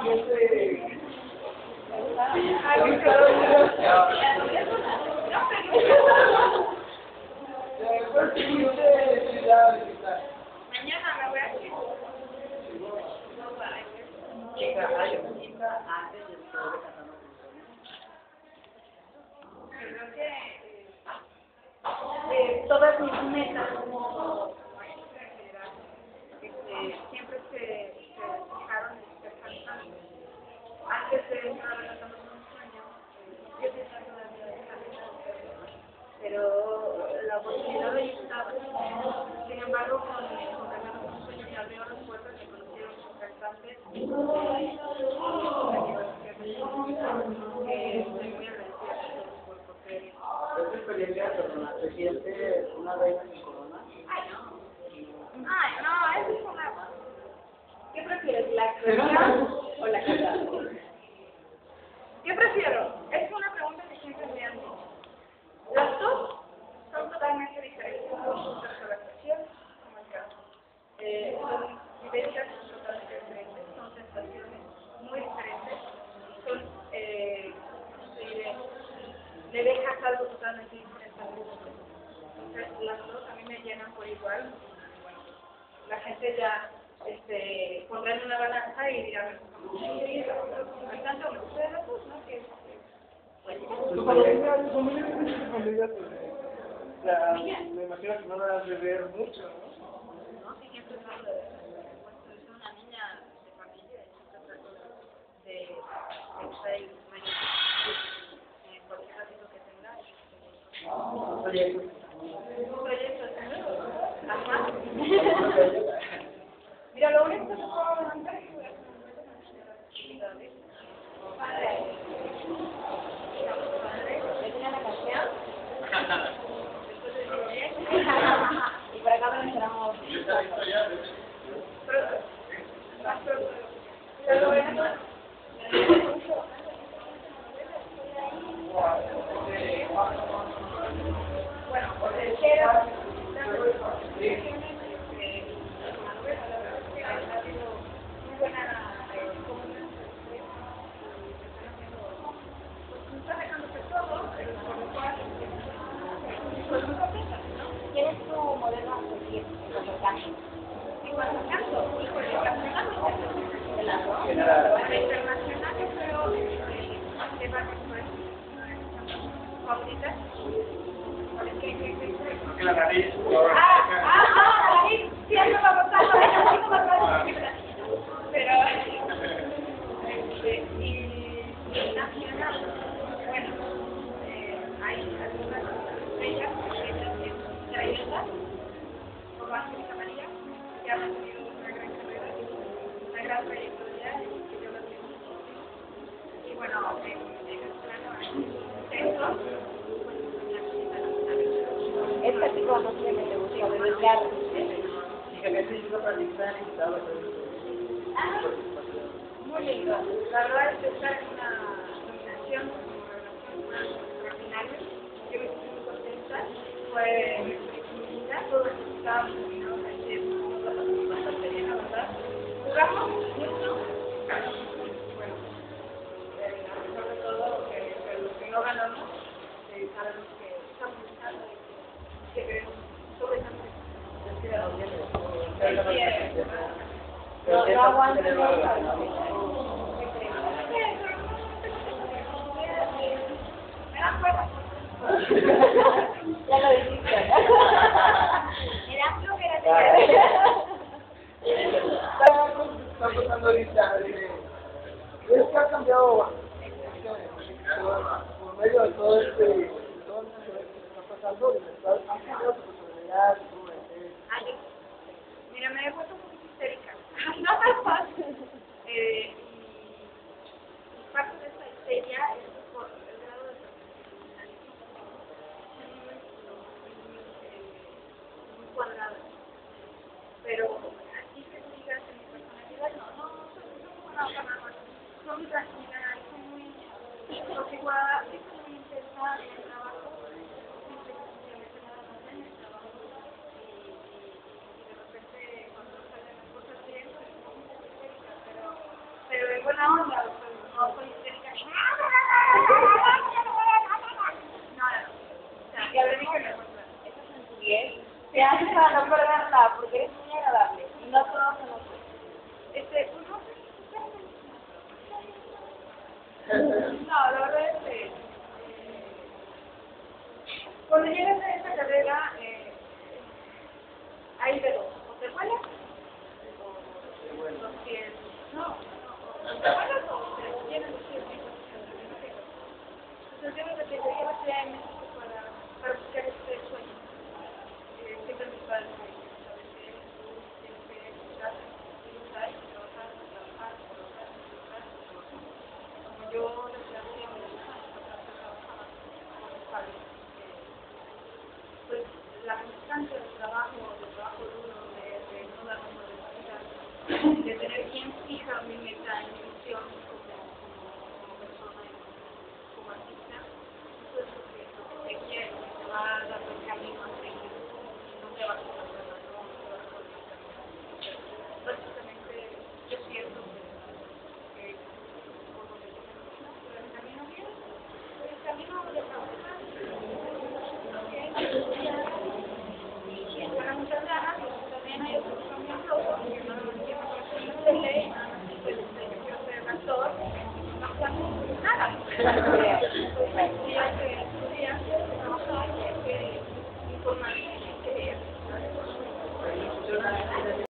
Mañana me voy a ir. Creo que todas mis metas como maestra en general siempre se fijaron en ser cantante. Antes de entrar a la Toma de un Sueño, yo tenía todavía esa meta, pero la oportunidad de estaba. Sin embargo, con Cantando con un Sueño me abrieron las puertas, me conocieron como cantante. Estoy muy agradecida por creer. ¿Esta experiencia te sientes una reina sin corona? Ay, no, eso es una... ¿Qué prefieres, la actuación o la cantante? ¿Qué prefiero? Es una pregunta que siempre me han dicho. Las dos son totalmente diferentes, tanto la actuación como el canto. Son vivencias totalmente diferentes, son sensaciones muy diferentes, son, ¿cómo se diré? Le dejas algo totalmente diferente al mundo. Entonces, las dos a mí me llenan por igual. Bueno, la gente ya pondrá en una balanza y dirá, al tanto me gusta de las dos, ¿no? Que, ¿Tu familia, me imagino que no la has de ver mucho, ¿no? no, sí, siempre trato de soy una niña de familia y siempre trato de estar ahí en cualquier ratito que tenga. Proyectos. Proyectos, ¿no? Ajá. Mira, lo único que se puedo levantar es que padre. ¿Le tenía la canción? Y por acá nos enteramos. Bueno, tercera, ¿quién es tu modelo a seguir en cuanto al canto? En cuanto al canto, híjole, de las dos. La internacional yo creo que va favoritas. Que la nariz. La nariz, sí, eso me ha gustado, pero y nacional, bueno, hay algunas estrellas que traídas como Angélica María, que han tenido una gran carrera, una gran trayectoria, que yo la tengo muchísimo. Y bueno, en el plano centro, este tipo de música que te gusta, de desgarro. Y que te hizo practicar y estaba Muy lindo. La verdad es que estar en una nominación como revelación extraordinaria. Yo me sentí muy contenta. Fue mi vida, todos los que estábamos nominados ayer, bastante bien, la verdad. Jugamos mucho. Bueno, sobre todo que los que no ganamos, sabemos que estamos luchando y que queremos sobre tanto. No aguanto. Ya lo dijiste. Era flojera. Está pasando ahorita, es que ha cambiado por medio de todo esto que está pasando, ha cambiado su personalidad, Mira, me he vuelto un poquito histérica. No es fácil. Y parte de esa histeria es por el grado de profesionalismo. Muy cuadrada. Pero así que tú digas en mi personalidad, no soy una otra más. Soy muy tranquila, soy muy apaciguada, soy muy intensa en el trabajo. Siempre me nada más en el trabajo. Y de repente cuando salen las cosas bien, pues no me histérica, pero igual buena onda, pues, no soy histérica ni nada. No. O sea, y a ver, dígame, eso es en tu piel. Te haces para no perderla, porque eres muy agradable. Y no todos se nos... pues no sé. No, la verdad es que cuando llegas a esta carrera, hay de dos. O te vuelas, o los pies. No, o te vuelas o te llenas los pies. Entonces yo me repito, yo a la Ciudad de México para buscar este sueño. Siempre mis padres me dicen, ¿sabes qué? Tienes que escuchar, y trabajar. Como yo desde hace muchos años atrás trabajaba con mis padres, pues la constancia del trabajo duro, de no darme por vencida, de tener bien fija mi meta y mi visión como persona y como artista, eso es lo que te quiero, que te va a dar el camino a seguir, no te va a costar nada, no te va a costar nada. Básicamente yo siento que por donde yo me camino, por el camino bien, por el camino de trabajar, para muchas ganas, también hay otros cambios locos, que no quiero ser de ley, nada más que yo quiero ser actor, no pasa nada.